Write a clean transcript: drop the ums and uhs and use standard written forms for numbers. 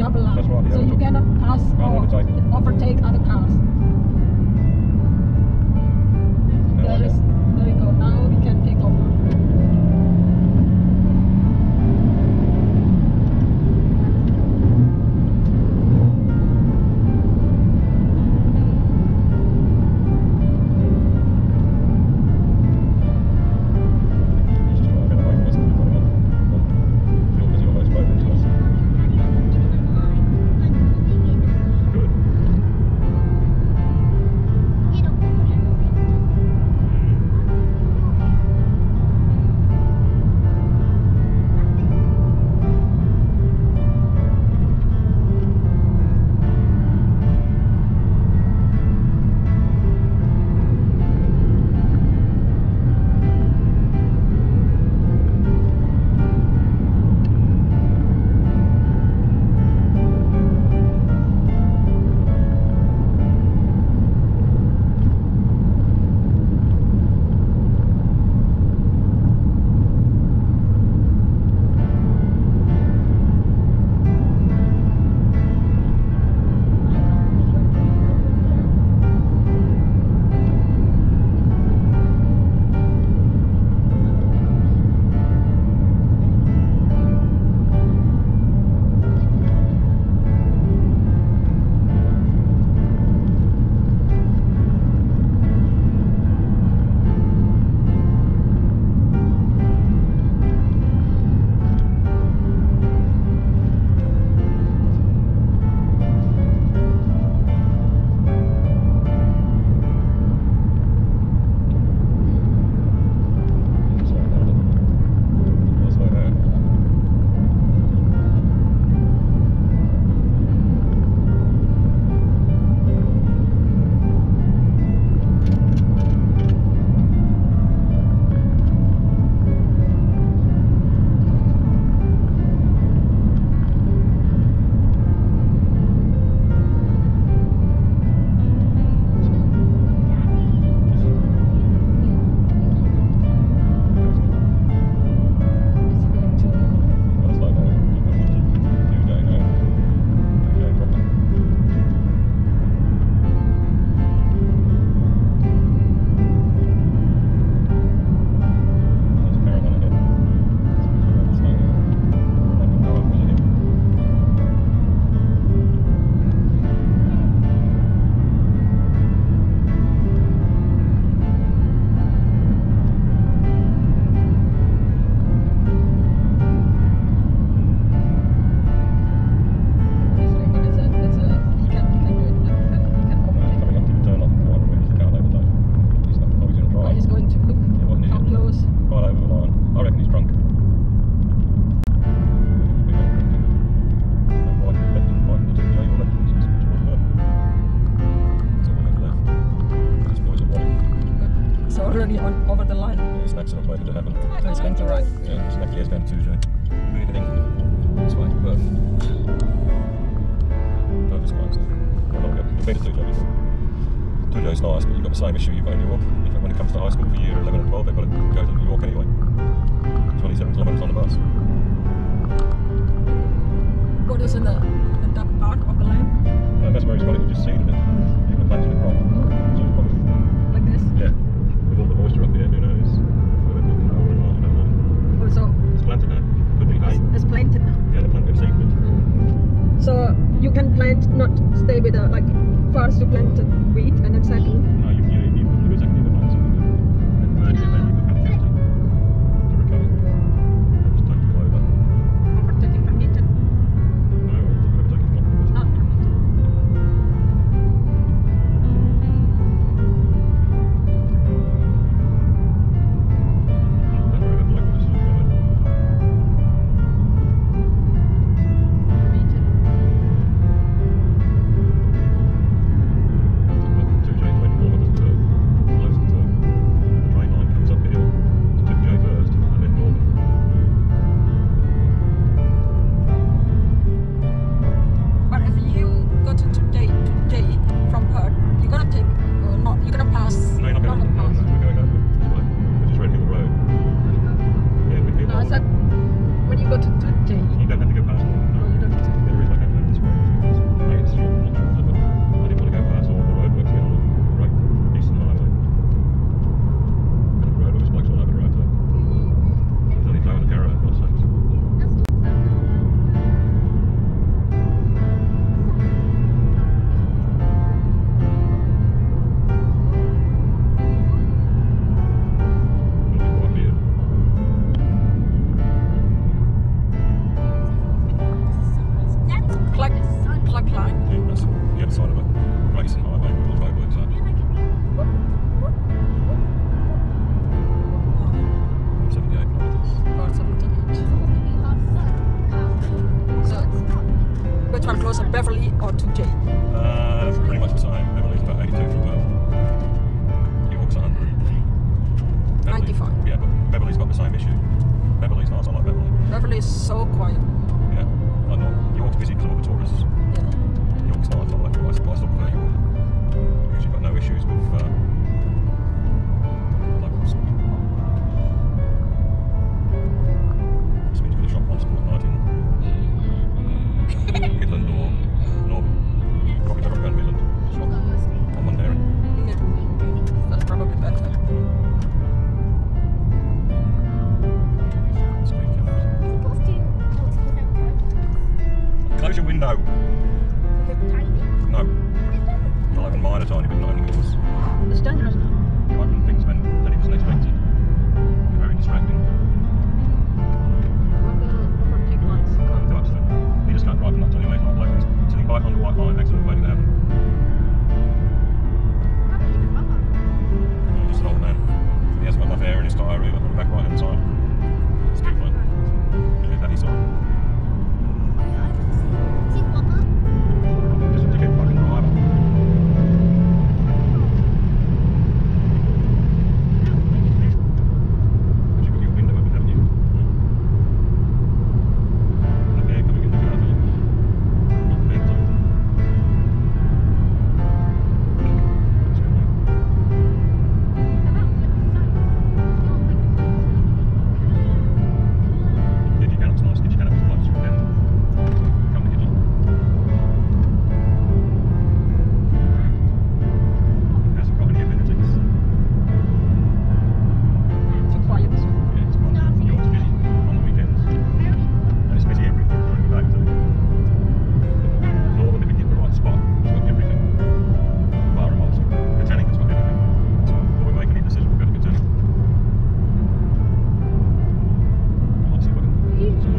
double line. That's right, yeah, So you cannot pass Can't or overtake. overtake other cars. There we go. Now we can take over. Already over the line. Yeah, it's an accident waiting to happen. So it's going to right. Yeah, it's next year's going to 2J. We're heading this way, Perth. Perth is quite safe. Well, not good. We've been to 2J before. 2J's nice, but you've got the same issue you've got in York. When it comes to high school for year 11 and 12, they've got to go to New York anyway. 27 kilometres on the bus. What is in the dark part of the line? No, that's where he's got it. You just seeded it. You can plant it crop. So it's probably, Like this? yeah. With all the moisture up there, who knows? Whether it can grow or not, I don't know. Oh, so It's planted now. Could be hay. it's planted now. Yeah, they're planting seed it. So you can plant, not stay with a, like, first you plant wheat and then second. No, you can do exactly the plants. And then you can plant 50 to recover. Just take the clover. Overtaking permitted. No, overtaking not permitted. Not permitted. When you go to J, You don't have to go past one. No. you don't have to. There is like a this Parkline. Yeah, that's the other side of it. Racing highway, all roadworks are. 78 kilometres. 478. So, which one closer, Beverly or to Jay? Pretty much the same. Beverly's about 82 from Perth. York's 100. Beverly, 95. Yeah, but Beverly's got the same issue. Beverly's nice, I like Beverly. Beverly is so quiet. Yeah, I know. York's busy because of all the tourists. Yeah. York's nice, I like it. I still prefer York. Because you've got no issues with locals. Just means you've got a shop once a fortnight in Midland or Northern. Probably better go to Midland. Shop on Monday. Yeah. That's probably better. Speed cameras. Close your window. No. I'll open mine a tiny bit, not only yours. It's dangerous now. You open things when he doesn't expect it. You're very distracting. What the take lines? Going to accident. He just can't drive and not anyway, he's not bloke. He's sitting bike on the white line, accident waiting to happen. Yeah, just an old man. He hasn't got enough air in his tyre either on the back right hand side. It's too fine. Yeah, daddy side. Just a dickhead fucking driver. But you've got your window open, haven't you? And a bear coming in the car, Philip. Got the vents open. That's good, mate. Did you can, it's nice. Did you can have as close as you can. Come to get you. It hasn't got any amenities. Too quiet this one. Yeah, it's quite York's busy on the weekends. And it's busy every during the day too. Northern, if you get the right spot, it's got everything. Bar and Malta. Katanning has got everything. So before we make any decision, we'll go to Katanning. I'll see what I can do. So